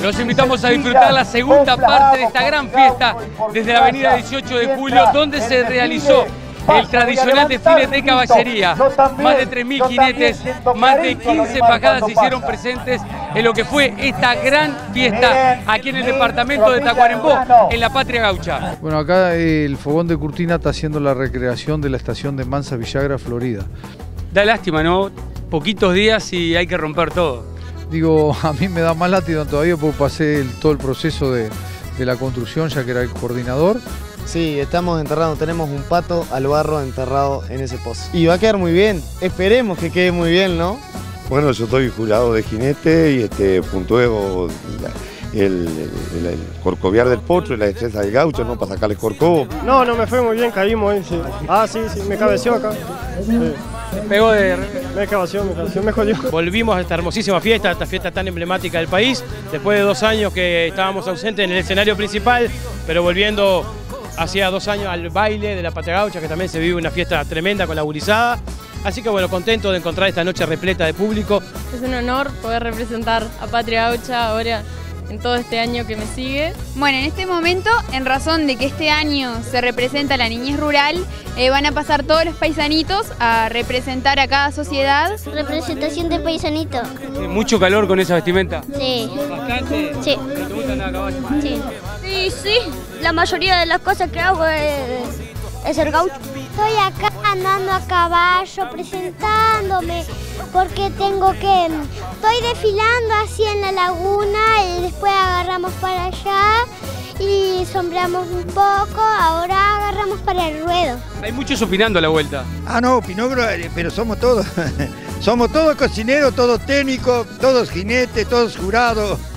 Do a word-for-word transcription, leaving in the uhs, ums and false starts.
Los invitamos a disfrutar la segunda parte de esta gran fiesta desde la avenida dieciocho de julio, donde se realizó el tradicional desfile de caballería. Más de tres mil jinetes, más de quince bajadas se hicieron presentes en lo que fue esta gran fiesta aquí en el departamento de Tacuarembó, en la Patria Gaucha. Bueno, acá el Fogón de Curtina está haciendo la recreación de la estación de Mansa Villagra, Florida. Da lástima, ¿no? Poquitos días y hay que romper todo. Digo, a mí me da más lástima todavía porque pasé el, todo el proceso de, de la construcción, ya que era el coordinador. Sí, estamos enterrando, tenemos un pato al barro enterrado en ese pozo. Y va a quedar muy bien, esperemos que quede muy bien, ¿no? Bueno, yo soy jurado de jinete y este, puntueo el, el, el, el corcoviar del potro y la destreza del gaucho, ¿no? Para sacarle corcovo. No, no me fue muy bien, caímos ahí, sí. Ah, sí, sí, me cabeció acá. Sí. Me pegó de... Me cabeció, me cabeció, me jodió. Volvimos a esta hermosísima fiesta, a esta fiesta tan emblemática del país, después de dos años que estábamos ausentes en el escenario principal, pero volviendo hacía dos años al baile de la Patria Gaucha, que también se vive una fiesta tremenda con la gurizada. Así que bueno, contento de encontrar esta noche repleta de público. Es un honor poder representar a Patria Gaucha ahora en todo este año que me sigue. Bueno, en este momento, en razón de que este año se representa la niñez rural, eh, van a pasar todos los paisanitos a representar a cada sociedad. Representación de paisanito. ¿Mucho calor con esa vestimenta? Sí. ¿Bastante? Sí. ¿No te gusta andar a caballo? Sí. Sí, sí. La mayoría de las cosas que hago es, es ser gaucho. Estoy acá andando a caballo, presentándome, porque tengo que... Estoy desfilando así en la laguna y después agarramos para allá y sombreamos un poco, ahora agarramos para el ruedo. Hay muchos opinando a la vuelta. Ah, no, opinó, pero somos todos. Somos todos cocineros, todos técnicos, todos jinetes, todos jurados.